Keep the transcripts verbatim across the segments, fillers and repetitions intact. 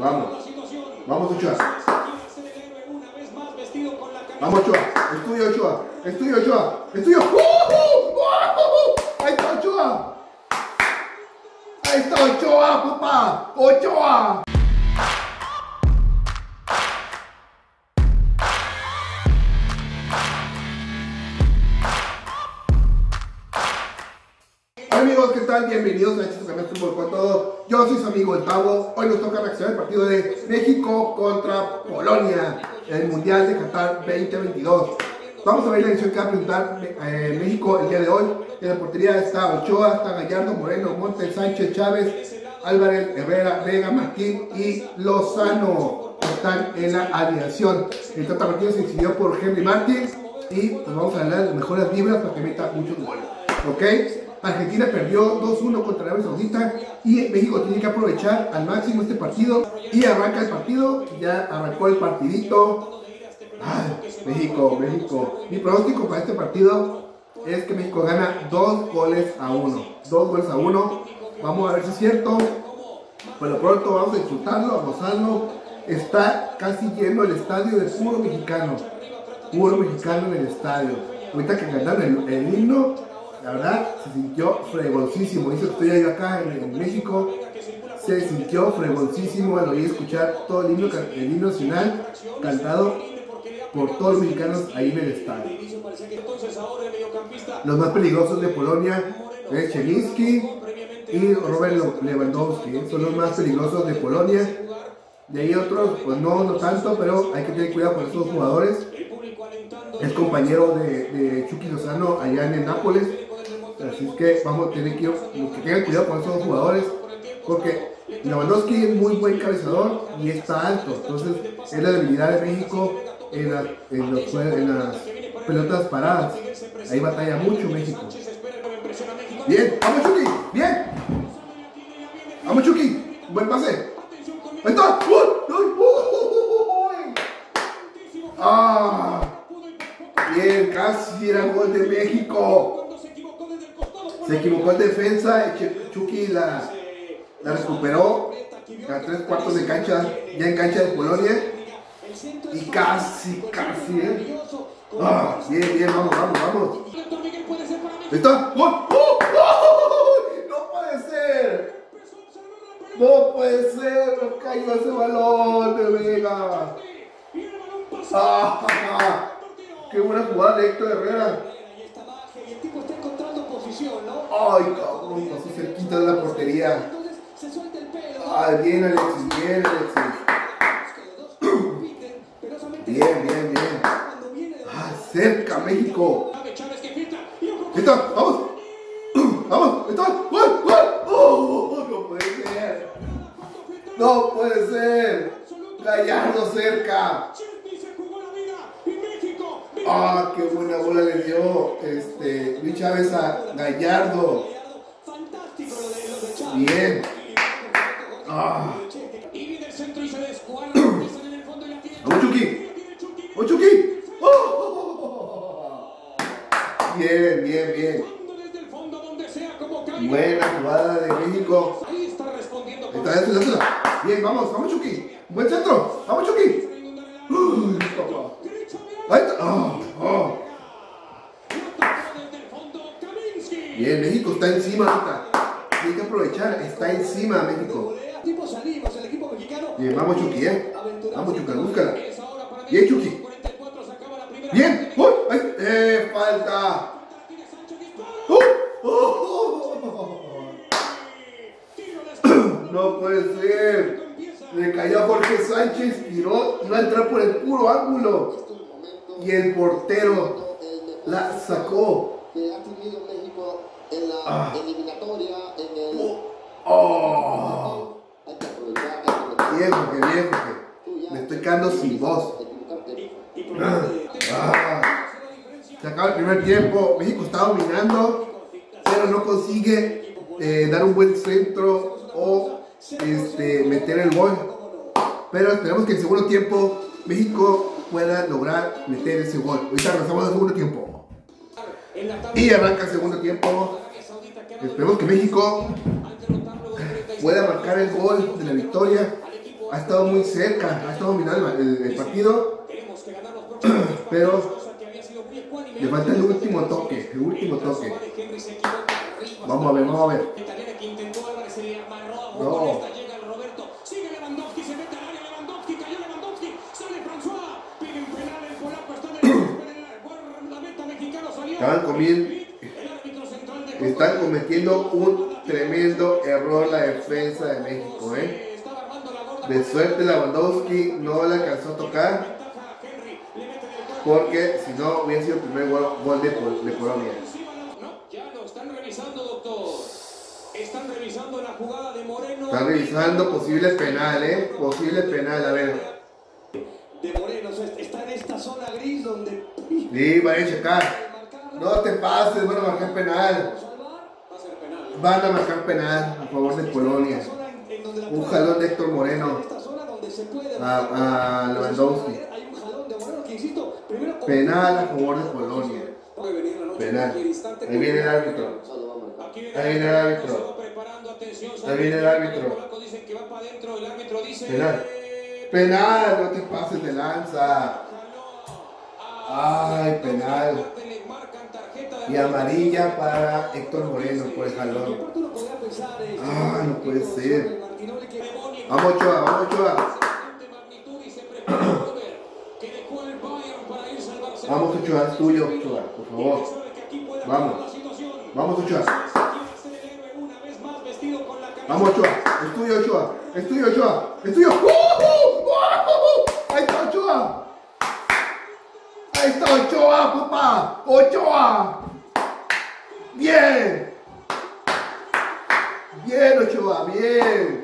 Vamos. Vamos, Ochoa. Vamos, Ochoa. Es tuyo, Ochoa. Es tuyo, Ochoa. Es tuyo. ¡Uh! ¡Uh! Ahí está Ochoa. Ahí está Ochoa, papá. Ochoa. Amigos, ¿qué tal? Bienvenidos a este canal Fútbol con Todo. Yo soy su amigo el Pavo. Hoy nos toca reaccionar al partido de México contra Polonia en el Mundial de Qatar veinte veintidós. Vamos a ver la edición que va a presentar eh, México el día de hoy. En la portería está Ochoa, está Gallardo, Moreno, Montes, Sánchez, Chávez, Álvarez, Herrera, Vega, Martín y Lozano. Están en la alineación. El partido se decidió por Henry Martin y pues vamos a darle las mejores vibras para que meta muchos goles. ¿Ok? Argentina perdió dos uno contra Arabia Saudita y México tiene que aprovechar al máximo este partido y arranca el partido. Ya arrancó el partidito. Ay, México, México. Mi pronóstico para este partido es que México gana dos goles a uno. Dos goles a uno. Vamos a ver si es cierto. Por lo pronto vamos a disfrutarlo, a gozarlo. Está casi lleno el estadio de puro mexicano. Puro mexicano en el estadio. Ahorita que ganaron el, el himno, la verdad, se sintió fregoncísimo. Dice que estoy ahí acá en, en México. Se sintió fregoncísimo al oír escuchar todo el himno, el himno nacional cantado por todos los mexicanos ahí en el estadio. Los más peligrosos de Polonia es Chelinski y Robert Lewandowski. Son los más peligrosos de Polonia. De ahí otros, pues no, no tanto, pero hay que tener cuidado con estos jugadores. Es compañero de, de Chucky Lozano allá en el Nápoles. Así es que vamos a tener que, que tengan cuidado con esos jugadores, porque Lewandowski es muy buen cabezador y está alto. Entonces es la debilidad de México en, la, en, los, en las pelotas paradas. Ahí batalla mucho México. Bien, vamos Chucky, bien. Vamos Chucky, buen pase. Ahí está. ¡Uy! ¡Uy! ¡Uy! ¡Ah! Bien, casi era gol de México. Se equivocó en defensa, Chucky la, la recuperó a tres cuartos de cancha, ya en cancha de Polonia. Y casi, casi, ¿eh? Ah, bien, bien, vamos, vamos, vamos. ¿Está? ¡Oh! ¡Oh! ¡Oh! ¡No puede ser! ¡No puede ser! ¡No cayó ese balón de Vega! ¡Ah! ¡Qué buena jugada de Héctor Herrera! Ay, cabrón, pasó cerquita de la portería. Ay, bien Alexis, bien Alexis. Bien, bien, bien. Ah, cerca México. Ahí está, vamos. Vamos, ahí está. ¡Gol, gol! ¡Oh! No puede ser. No puede ser. Gallardo cerca. Ah, qué buena bola le dio este Luis Chávez a Gallardo. Bien. Ah. Vamos Chucky. Vamos Chucky. Oh. Bien, bien, bien. Buena jugada de México. Esta vez, esta. Bien, vamos, vamos Chucky. Buen centro. Vamos Chucky. Uh, Ahí está. Oh, oh. Bien, México está encima ahorita. Hay que aprovechar, está encima México. Bien, vamos Chucky, eh. Vamos Chucky, búscala. Bien, Chucky. Bien. ¡Uy! ¡Eh! ¡Falta! ¡Uh! ¡Oh! No puede ser. Le cayó a Jorge Sánchez, tiró, iba a entrar por el puro ángulo. Y el portero la sacó. Ah. Oh. Bien, Jorge, bien, Jorge. Me estoy quedando sin voz. Ah. Ah. Se acaba el primer tiempo. México está dominando, pero no consigue eh, dar un buen centro o este, meter el gol. Pero esperamos que en el segundo tiempo México pueda lograr meter ese gol. Ahorita regresamos al segundo tiempo. Y arranca el segundo tiempo. Esperemos que México pueda marcar el gol de la victoria ha estado muy cerca, ha estado dominando el, el partido, pero le falta el último toque, el último toque. Vamos a ver, vamos a ver. No. Estaban comiendo, están cometiendo un tremendo error la defensa de México, ¿eh? De suerte Lewandowski no la alcanzó a tocar, porque si no hubiera sido el primer gol, gol de, de Polonia. Ya lo están revisando, doctor. Están revisando la jugada de Moreno. Están revisando posible penal, ¿eh? Posible penal, a ver. De Moreno, está en esta zona gris donde... Sí, van a checar. No te pases, van a marcar penal. Van a marcar penal a favor de Polonia. Un jalón de Héctor Moreno a, a Lewandowski. Penal a favor de Polonia. Penal. Ahí viene el árbitro. Ahí viene el árbitro. Ahí viene el árbitro. Penal. Penal, no te pases de lanza. Ay, penal. Y amarilla para Héctor Moreno por el jalón. Ay, no puede ser. Vamos, Ochoa, vamos, Ochoa. Vamos, Ochoa, es tuyo, Ochoa, por favor. Vamos. Vamos, Ochoa. Vamos, Ochoa. Es tuyo, Ochoa. Es tuyo, Ochoa. Es tuyo. ¡Uh! ¡Uh! ¡Uh! Ahí está Ochoa. Ahí está Ochoa, papá. Ochoa. Bien. Bien, Ochoa, bien.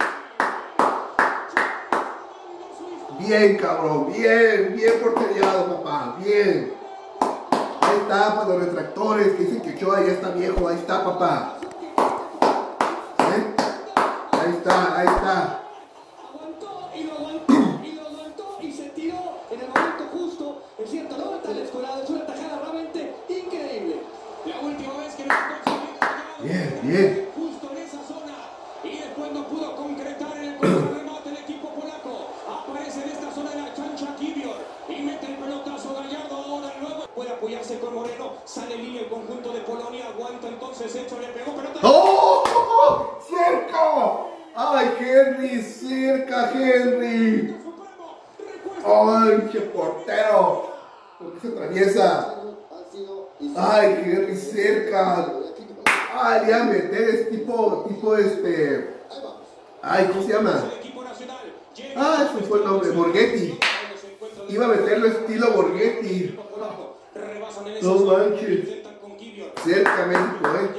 Bien, cabrón, bien, bien porteriado, papá, bien. Ahí está, para los retractores que dicen que Ochoa ya está viejo, ahí está, papá. ¿Eh? Ahí está, ahí está. Aguantó y lo aguantó y lo aguantó y se tiró en el momento justo. Es cierto, no está descolado, es una tajada realmente increíble. La última vez que no consiguió. Bien, bien. Justo en esa zona y después no pudo concretar en el contrarremate el equipo polaco. Aparece en esta zona de la cancha Kivior y mete el pelotazo Gallardo ahora luego. Puede apoyarse con Moreno, sale en línea el conjunto de Polonia, aguanta entonces hecho, le pegó pelota. ¡Oh! ¡Oh! ¡Cerca! ¡Ay, Henry! ¡Cerca, Henry! ¡Ay, qué portero! ¿Por qué se atraviesa? ¡Ay, Henry, cerca! ¡Ay, le iba a meter es tipo, tipo este... ¡Ay, ¿cómo se llama? ¡Ah, ese fue el nombre! Borghetti. Iba a meterlo estilo Borghetti. No manches. Cerca México, eh.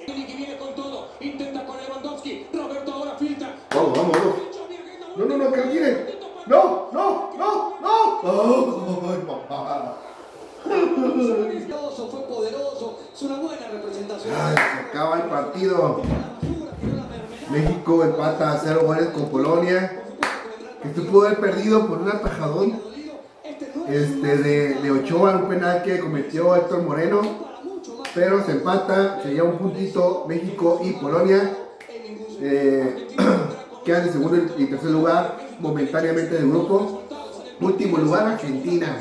Vamos, vamos, vamos. No, no, no, que no tiene. No, no, no, no. Oh, ay, papá. Fue poderoso, es una buena representación. Ay, se acaba el partido. México empata a cero goles con Polonia. Esto pudo haber perdido por un atajadón este, de, de Ochoa, un penal que cometió Héctor Moreno. Pero se empata, se lleva un puntito México y Polonia. Eh, quedan en segundo y tercer lugar momentáneamente del grupo. Último lugar, Argentina.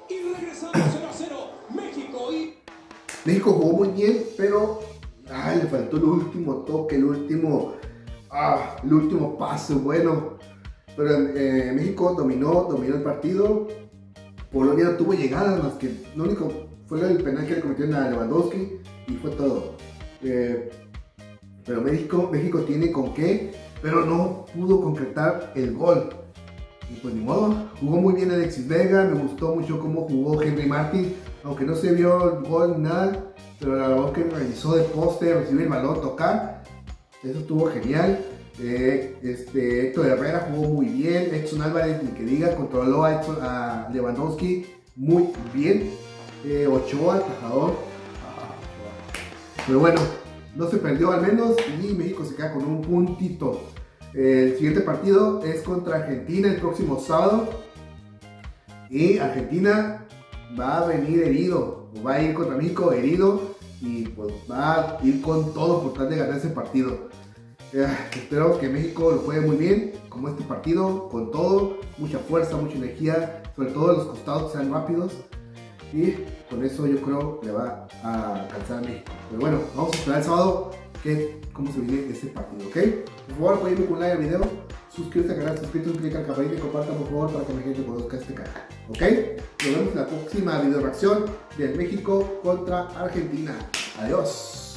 México jugó muy bien, pero ay, le faltó el último toque, el último, ah, el último paso. Bueno, pero eh, México dominó, dominó el partido. Polonia no tuvo llegadas más que lo único fue el penal que le cometió a Lewandowski y fue todo. Eh, pero México, México tiene con qué, pero no pudo concretar el gol. Y pues ni modo, jugó muy bien Alexis Vega, me gustó mucho cómo jugó Henry Martin, aunque no se vio el gol ni nada, pero la labor que realizó de poste, recibir el balón, tocar, eso estuvo genial. Eh, este, Héctor Herrera jugó muy bien, Edson Álvarez, ni que diga, controló a, Edson, a Lewandowski muy bien. Eh, Ochoa, atajador. Pero bueno, no se perdió al menos y México se queda con un puntito. El siguiente partido es contra Argentina el próximo sábado. Y Argentina va a venir herido, o va a ir contra México herido. Y pues va a ir con todo por tratar de ganar ese partido. Eh, espero que México lo juegue muy bien, como este partido, con todo, mucha fuerza, mucha energía, sobre todo los costados que sean rápidos. Y con eso yo creo que le va a alcanzar a México. Pero bueno, vamos a esperar el sábado que, cómo se viene este partido, ¿ok? Por favor, apoyenme con un like al video, suscríbete al canal, suscríbete, clic al campanita y compartan por favor para que la gente conozca este canal, ¿ok? Nos vemos en la próxima video reacción del México contra Argentina. Adiós.